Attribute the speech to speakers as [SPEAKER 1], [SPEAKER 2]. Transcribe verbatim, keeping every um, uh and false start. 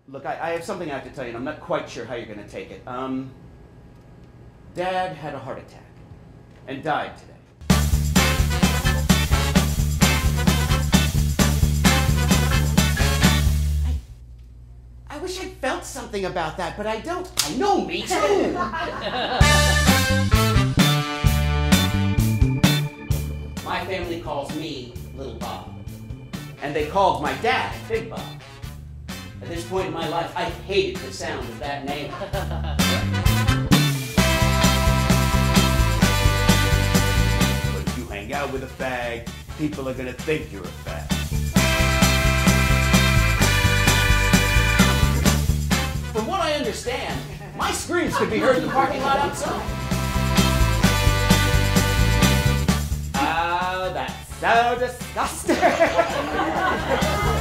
[SPEAKER 1] Look, I, I have something I have to tell you, and I'm not quite sure how you're going to take it. Um, Dad had a heart attack and died today. I, I wish I felt something about that, but I don't. I know, me too. My family calls me Little Bob, and they called my dad Big Bob. At this point in my life, I hated the sound of that name. But if you hang out with a fag, people are gonna think you're a fag. From what I understand, my screams could be heard in the parking lot outside. Ah, uh, that's so disgusting.